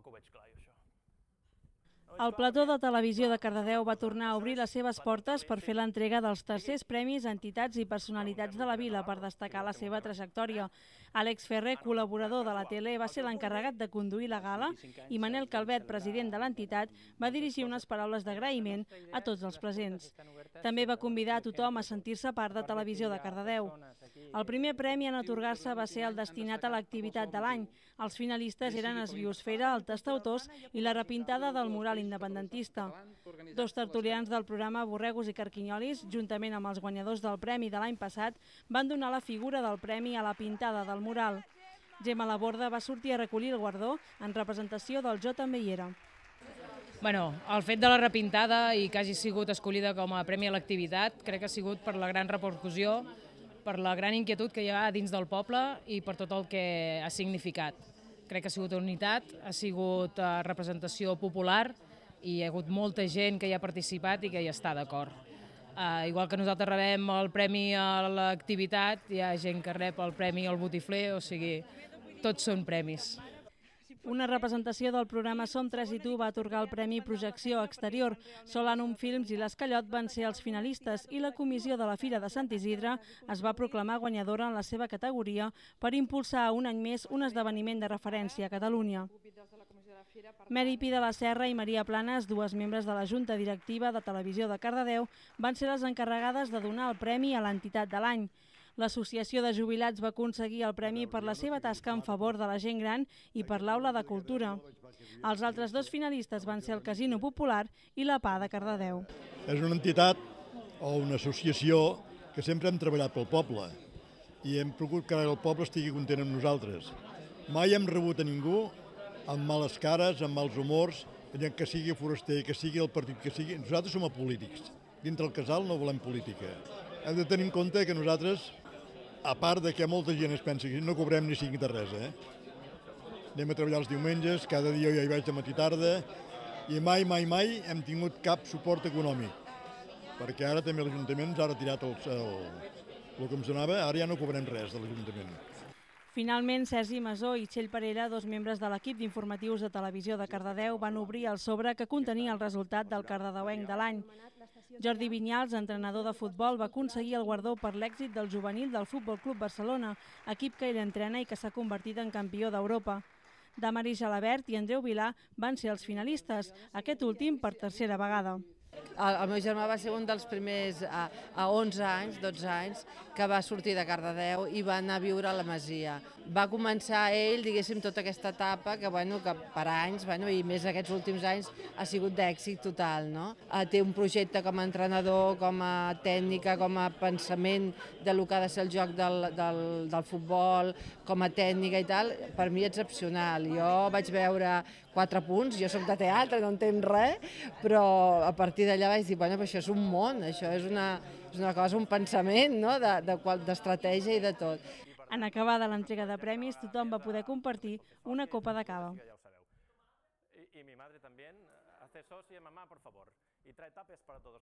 que ho veig clar, jo, això. El plató de televisió de Cardedeu va tornar a obrir les seves portes per fer l'entrega dels tercers premis a entitats i personalitats de la vila per destacar la seva trajectòria. Àlex Ferrer, col·laborador de la tele, va ser l'encarregat de conduir la gala i Manel Calvet, president de l'entitat, va dirigir unes paraules d'agraïment a tots els presents. També va convidar a tothom a sentir-se part de Televisió de Cardedeu. El primer premi en atorgar-se va ser el destinat a l'activitat de l'any. Els finalistes eren Esbiosfera, el Tastautors i la repintada del mural independentista. Dos tertulians del programa Borregos i Carquinyolis, juntament amb els guanyadors del premi de l'any passat, van donar la figura del premi a la pintada del mural. Gemma Laborda va sortir a recollir el guardó en representació del Jo també hi era. El fet de la repintada i que hagi sigut escollida com a premi a l'activitat crec que ha sigut per la gran repercussió, per la gran inquietud que hi ha dins del poble i per tot el que ha significat. Crec que ha sigut unitat, ha sigut representació popular i hi ha hagut molta gent que hi ha participat i que hi està d'acord. Igual que nosaltres rebem el premi a l'activitat, hi ha gent que rep el premi al botifler, o sigui, tots són premis. Una representació del programa Som 3 i tu va atorgar el Premi Projecció Exterior. Solanum Films i l'Escallot van ser els finalistes i la comissió de la Fira de Sant Isidre es va proclamar guanyadora en la seva categoria per impulsar un any més un esdeveniment de referència a Catalunya. Meri Pi de la Serra i Maria Planes, dues membres de la Junta Directiva de Televisió de Cardedeu, van ser les encarregades de donar el premi a l'entitat de l'any. L'Associació de Jubilats va aconseguir el premi per la seva tasca en favor de la gent gran i per l'Aula de Cultura. Els altres dos finalistes van ser el Casino Popular i la PA de Cardedeu. És una entitat o una associació que sempre hem treballat pel poble i hem procurat que el poble estigui content amb nosaltres. Mai hem rebut a ningú amb males cares, amb mals humors, que sigui foraster, que sigui el partit que sigui. Nosaltres som polítics. Dintre el casal no volem política. Hem de tenir en compte que nosaltres, a part de que molta gent es pensa que no cobrem ni cinc de res, anem a treballar els diumenges, cada dia jo hi vaig de matí tarda, i mai hem tingut cap suport econòmic, perquè ara també l'Ajuntament ens ha retirat el que ens donava, ara ja no cobrem res de l'Ajuntament. Finalment, Sergi Masó i Txell Parera, dos membres de l'equip d'informatius de Televisió de Cardedeu, van obrir el sobre que contenia el resultat del cardedeuenc de l'any. Jordi Vinyals, entrenador de futbol, va aconseguir el guardó per l'èxit del juvenil del Futbol Club Barcelona, equip que ell entrena i que s'ha convertit en campió d'Europa. Damaris Jalabert i Andreu Vilà van ser els finalistes, aquest últim per tercera vegada. El meu germà va ser un dels primers a 11 anys, 12 anys, que va sortir de Cardedeu i va anar a viure a la Masia. Va començar ell, diguéssim, tota aquesta etapa que per anys, i més aquests últims anys, ha sigut d'èxit total. Té un projecte com a entrenador, com a tècnica, com a pensament del que ha de ser el joc del futbol, com a tècnica i tal, per mi excepcional. Jo vaig veure 4 punts, jo soc de teatre, no entenc res, però a partir d'allà vaig dir, bueno, això és un món, això és una cosa, un pensament, d'estratègia i de tot. En acabar de l'entrega de premis, tothom va poder compartir una copa de cava. Y mi madre también hace socia, mamá, por favor, y trae tapes para todos.